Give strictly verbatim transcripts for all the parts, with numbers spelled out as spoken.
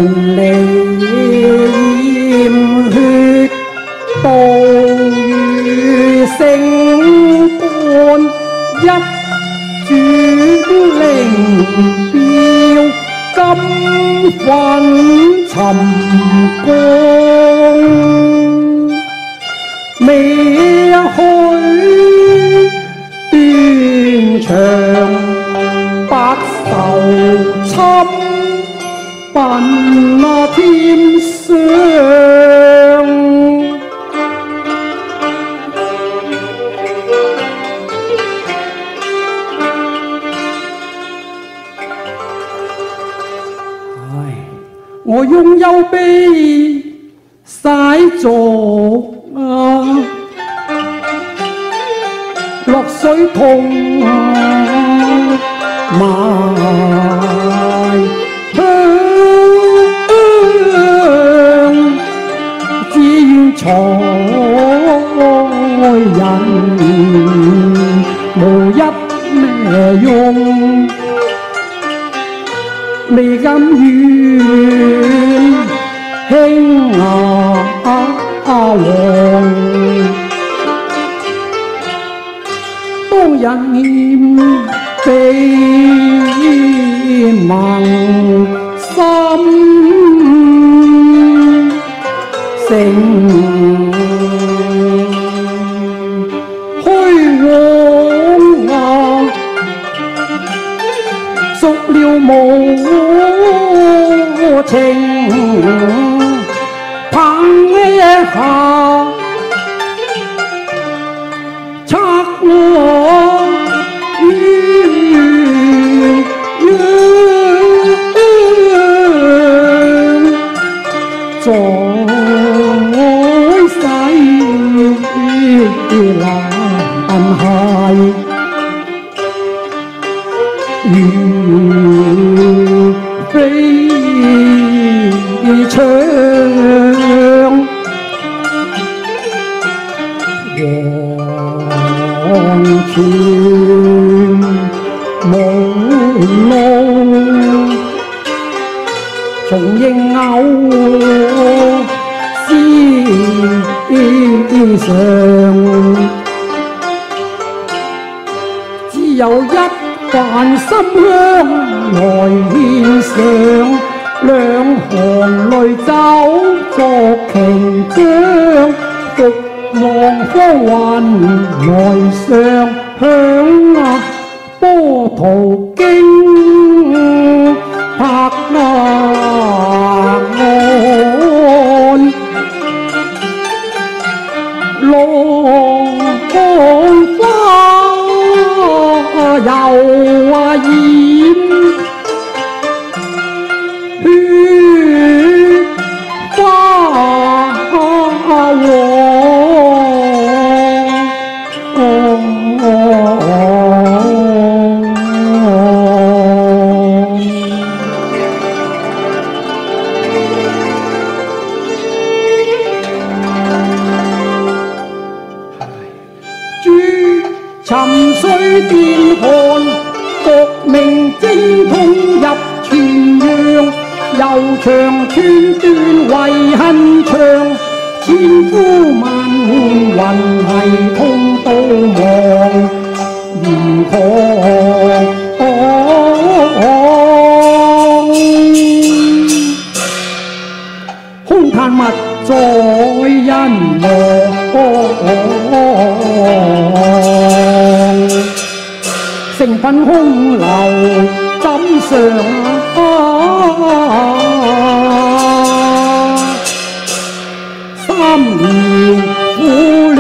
離染血，暴雨星般一轉靈標，金粉尋光。未去斷腸白愁侵，奔那天上。我用憂悲洗濯啊，落水痛埋香，只願才人無一咩用。未甘願輕牙王，當人念悲盟心，成虛妄啊，熟了無情憑一下拆我於冤，在世難捱如飛翔，黃泉無路，重應偶思上，只有一瓣心香來獻上。兩行淚走作瓊漿，復望芳雲來上響啊，波濤經拍岸，浪光花又啊染血花黃。沉水電寒，國命精通入泉陽，悠長寸斷遺恨長，千呼萬喚魂系通到亡，如何空嘆物在人亡，成品空留枕上，三年苦戀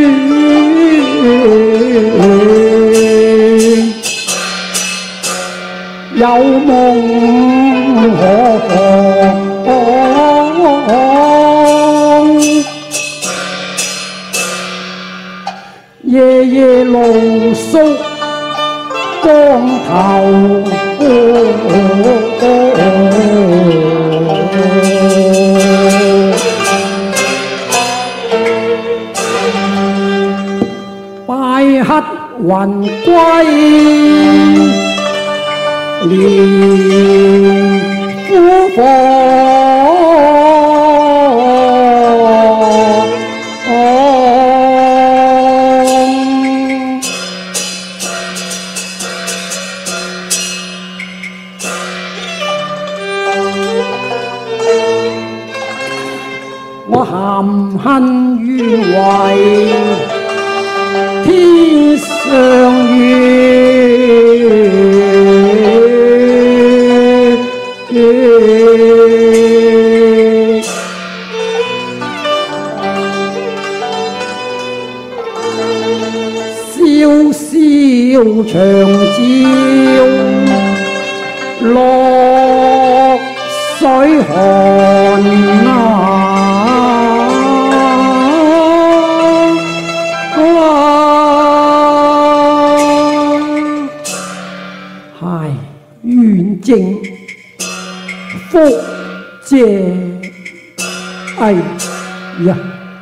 有夢可放，夜夜露宿光頭，拜黑雲歸，連夫婦。我含恨願為天上月，笑笑長照落水寒啊！願正福謝，哎呀！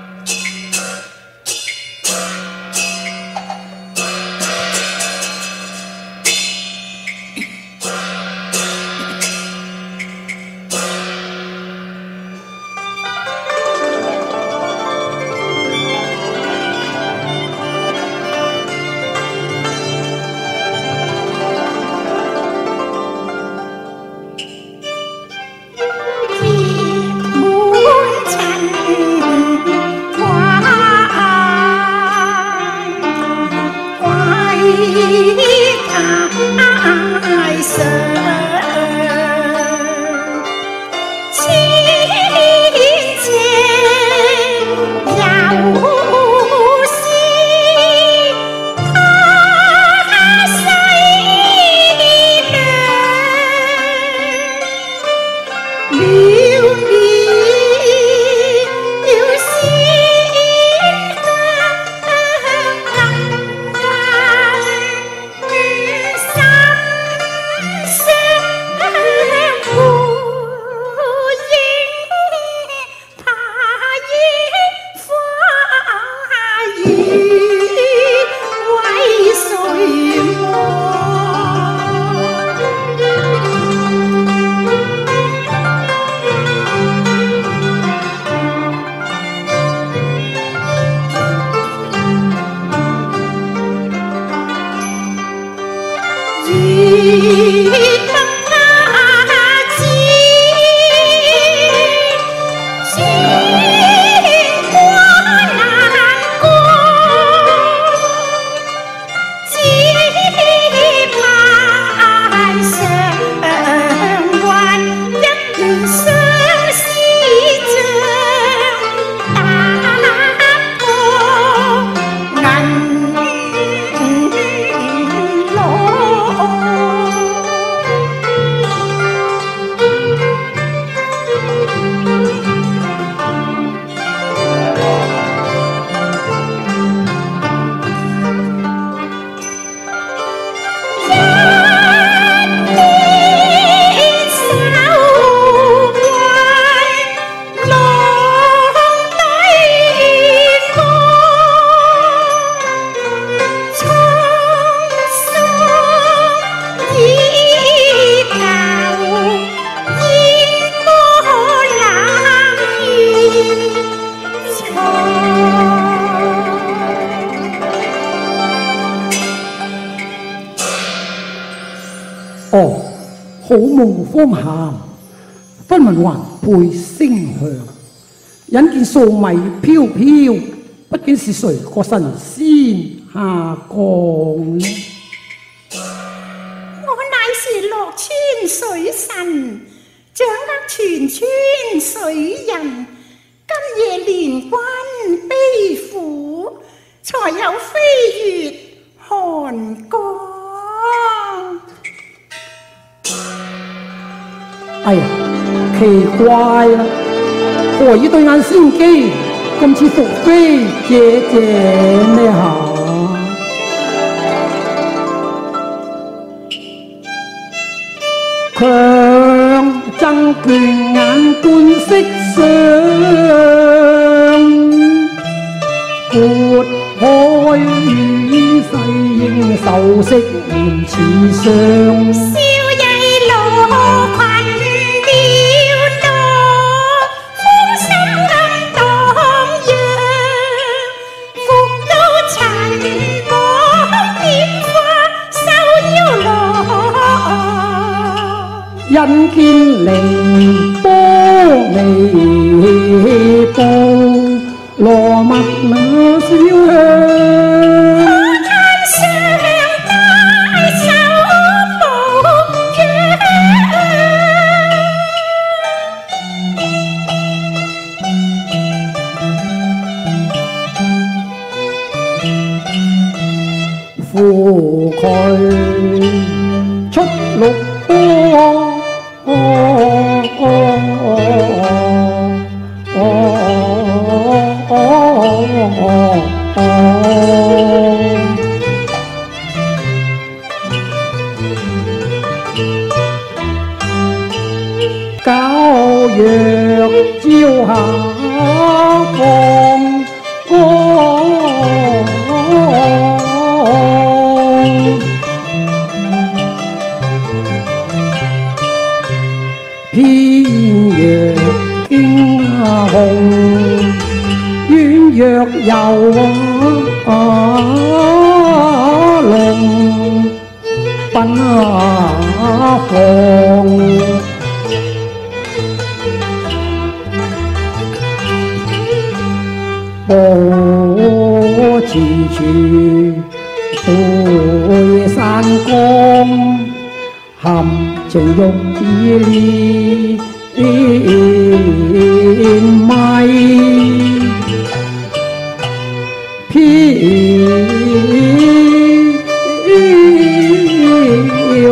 哦，好夢芳涵，分文還配聲香，引見素米飄飄，不見是誰個神仙下降呢？ 我乃是樂川水神，掌握全村水人。今夜連軍悲苦，才有飛越寒江。 哎呀，奇怪啦！何以對眼仙機咁似伏飛姐姐呢下？強爭權眼觀色相，撥開與世應受色原似相。 少曳路群變， 人見凌波微步，羅密那小香。扶佢出綠波，哦哦哦哦哦哦，皎若朝下放。偏若驚鴻，軟若遊龍奔放。波遲遲背山崗，含情欲連咪，飄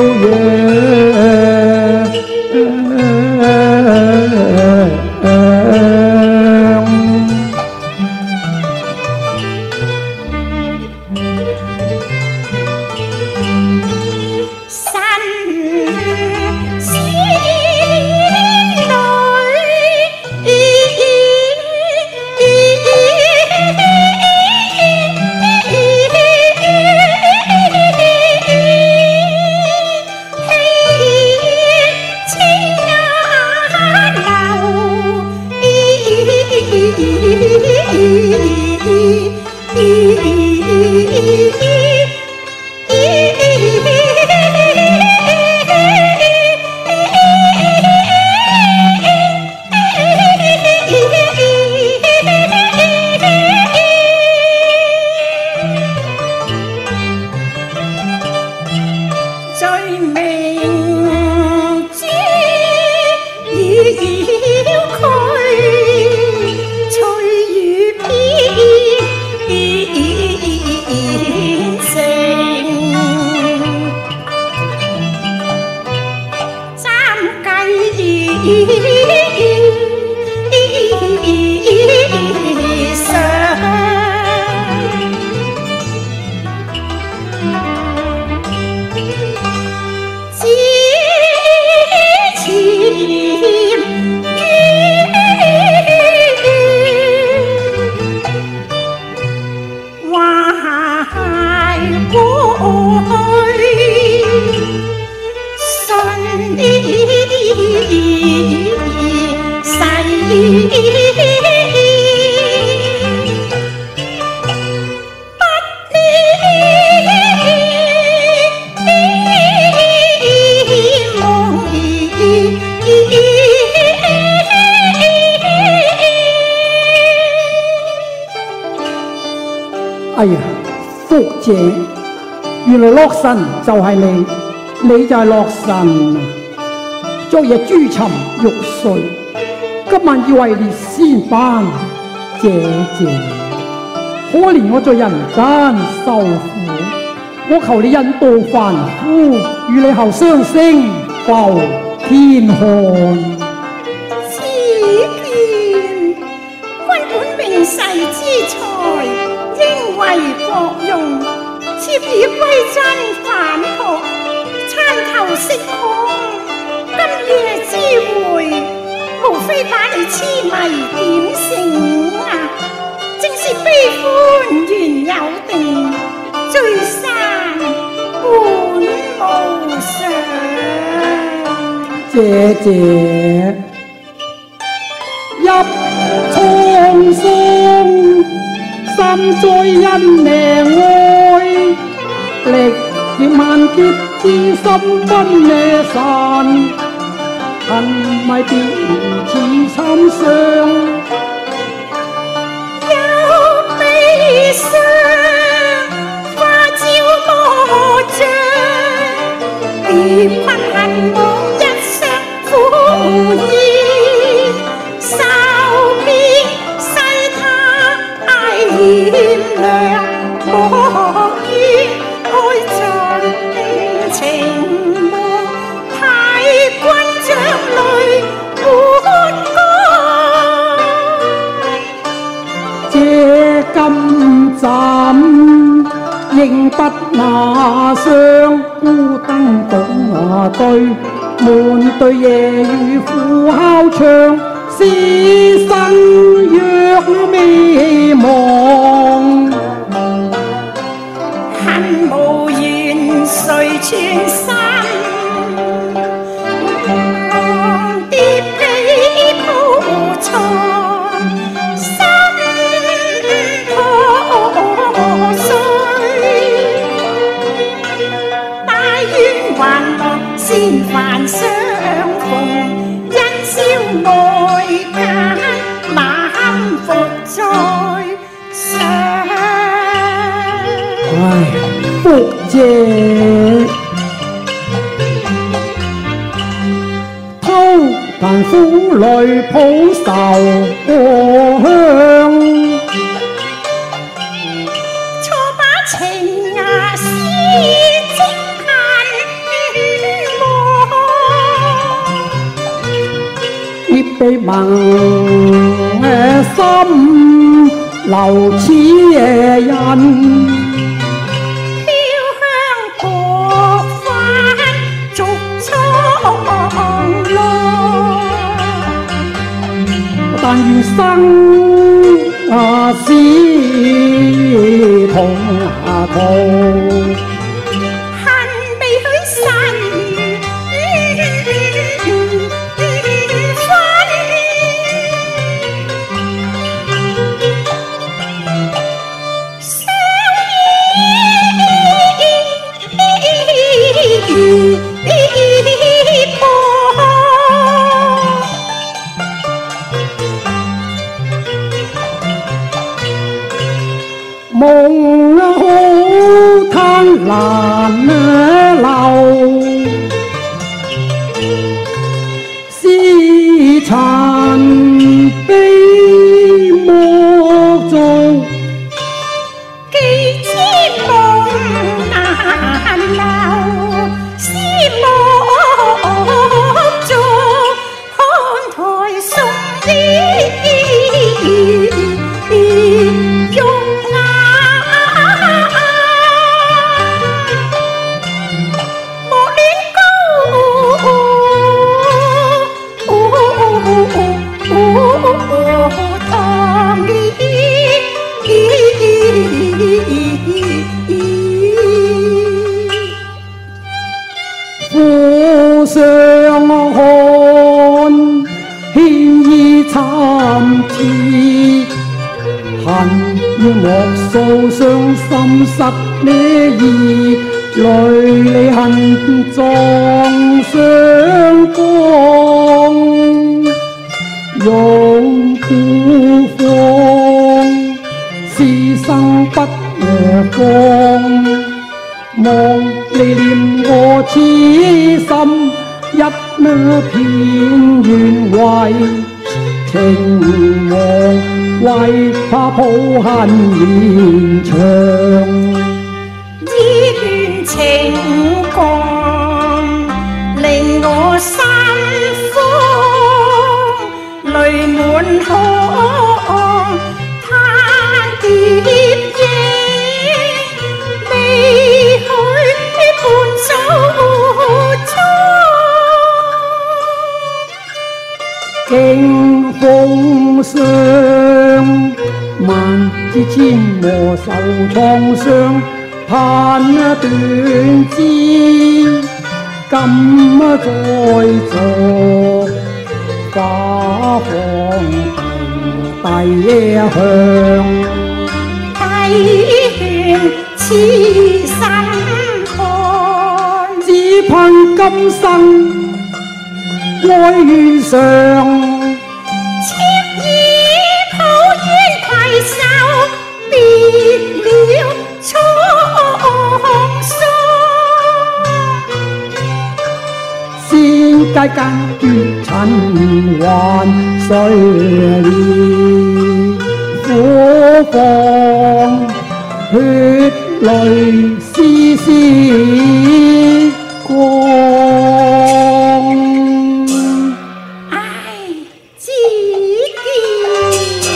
哎呀，福姐，原來洛神就係你，你就係洛神啊！昨夜珠沉玉碎，今晚要為你仙班，姐姐，可憐我在人間受苦，我求你引導凡夫，與你後雙星浮天漢。 此劍，君本永世之才。應為國用，妾已歸真返學，參透識空。今夜之會，無非把你痴迷點醒啊！正是悲歡原有定，聚散本無常。 姐姐入蒼生。心在因命愛，力劫萬劫之心分咩散， 恨咪變似參相， 有悲傷，花招魔障，別困恨無一雙苦意，愁別世他愛炎涼，莫於愛盡情夢，太君將淚抹乾。 這金盞認不那雙孤燈獨對，滿對夜雨苦敲窗，思生若微茫。 恨無緣誰全心，浪蝶被鋪床，心破碎。大冤還樂先凡相逢，因宵愛間晚伏在上。 唉，福姐偷彈婦女抱愁過鄉， 錯把情牙絲精恨磨， 葉被萌心留似夜人。但願生啊死同下途， 恨被許神分，相依破。 夢好貪難留，思殘悲莫做， 既知夢難留，思莫做，看台送衣用苦相看，牽衣參差，恨要莫訴傷心失呢意，淚離恨撞相光，用孤芳，思生不和光。望你念我痴心，一呢片願為情忘，為怕抱恨綿長。 依戀情狂，令我心慌，淚滿腔，嘆蝶影。 經風霜，萬枝千磨受創傷，盼斷枝，今再做花房低香， 低勸痴心看， 只盼今生哀怨上。 妾已抱怨攜手別了滄桑。 先街間絕塵還誰憐，苦放血淚絲絲光。 唉，只見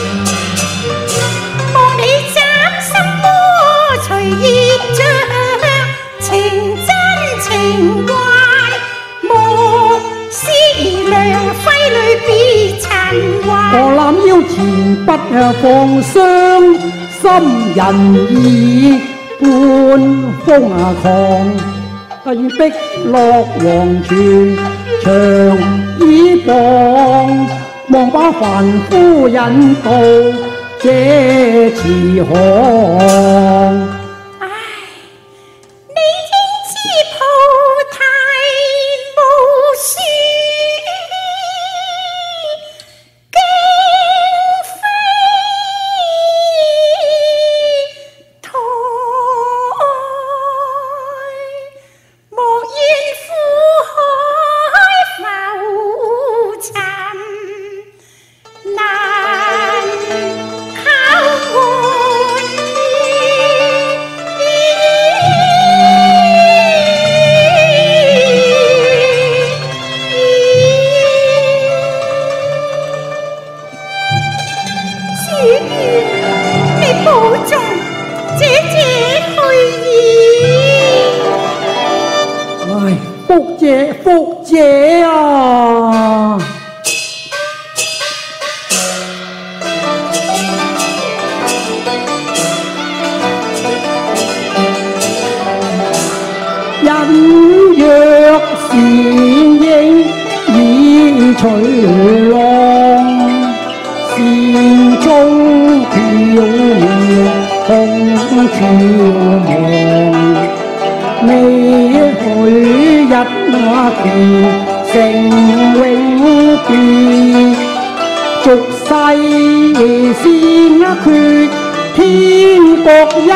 望你斬心窩，隨意將情真情幻。思量揮淚別塵寰， 我攬腰前不放雙，心人意半瘋狂。帝碧落黃泉，長倚傍，望把凡夫引導這慈航。福姐，福姐啊！隱約倩影已隨浪，線中飄渺空眺望。未許一期成永別，俗世先決天各一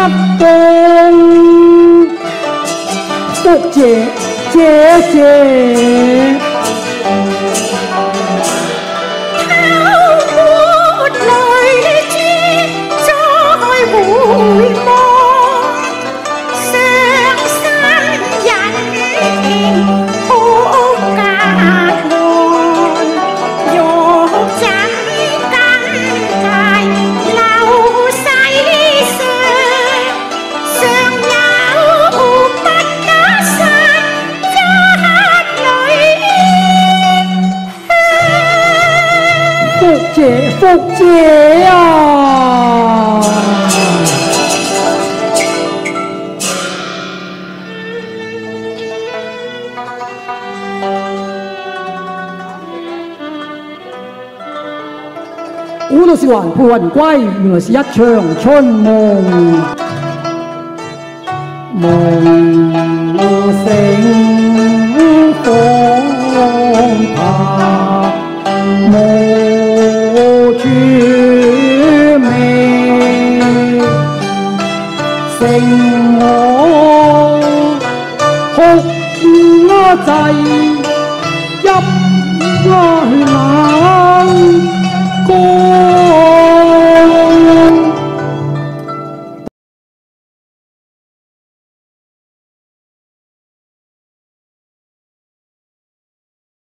方。福姐姐姐， 偷抹淚珠再回望。 福姐，福姐啊！古道是還配雲歸，原來是一場春夢夢。